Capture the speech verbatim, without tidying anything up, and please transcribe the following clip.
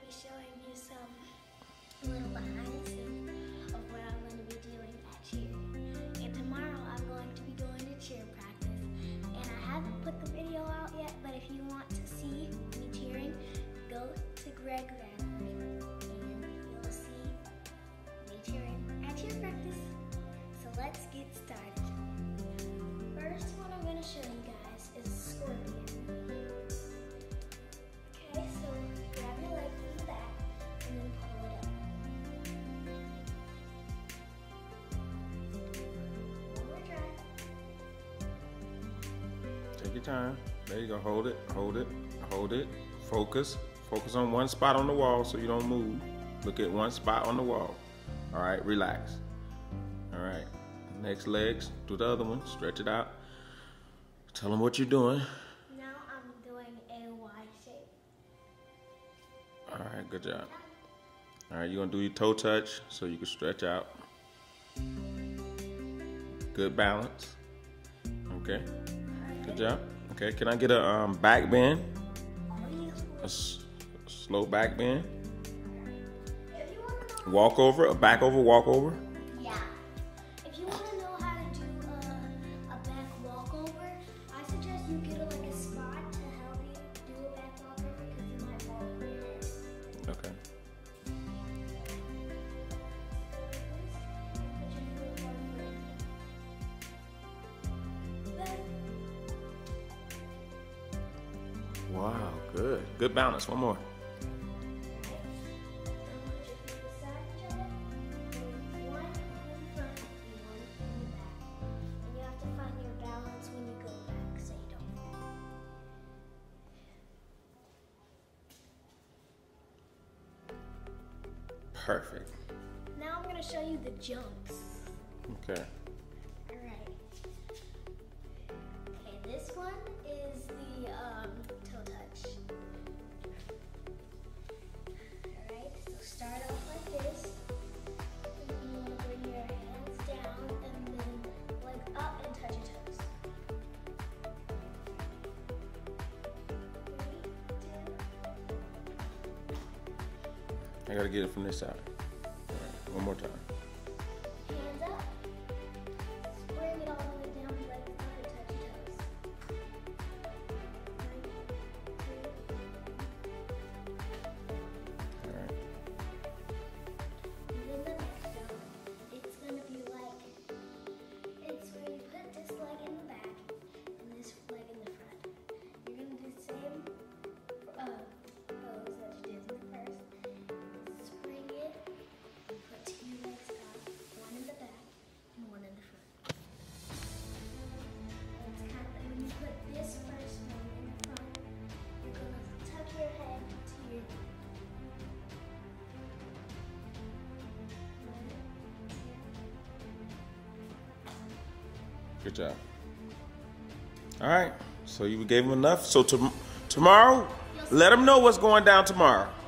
be showing you some little behind the scenes of what I'm going to be doing at cheer. And tomorrow I'm going to be going to cheer practice. And I haven't put the video out yet, but if you want to see me cheering, go to Greg Radford and you'll see me cheering at cheer practice. So let's get started. First one I'm going to show you guys is a scorpion. Okay, so grab your leg from the back and then pull it up. One more try. Take your time. There you go. Hold it, hold it, hold it. Focus. Focus on one spot on the wall so you don't move. Look at one spot on the wall. All right, relax. All right, next legs. Do the other one. Stretch it out. Tell them what you're doing. Now I'm doing a Y shape. All right, good job. All right, you're gonna do your toe touch so you can stretch out. Good balance. Okay, good job. Okay, can I get a um, back bend? A s slow back bend. Walk over, a back over, walk over. Yeah. If you want to know how to do a, a back walkover, I suggest you get a, like a spot to help you do a back walkover because you might fall over your head. Okay. Wow, good. Good balance. One more. Perfect. Now I'm going to show you the jumps. Okay. Alright. Okay, this one is the um, toe touch. Alright, so start off like this. And you want to bring your hands down and then leg up and touch your toes. I gotta get it from this side. All right, one more time. Hands up. Bring it all the way down, legs up and touch your toes. One, two. All right. And then the next jump, it's gonna be like, it's where you put this leg in the back and this leg in the front. You're gonna do the same uh, pose that you did in the first. Spring it, put two legs up, one in the back and one in the front. And it's kind of like when you put this first one in the front, you're gonna tuck your head to your knee. Good job. All right. So you gave them enough. So to, tomorrow, let them know what's going down tomorrow.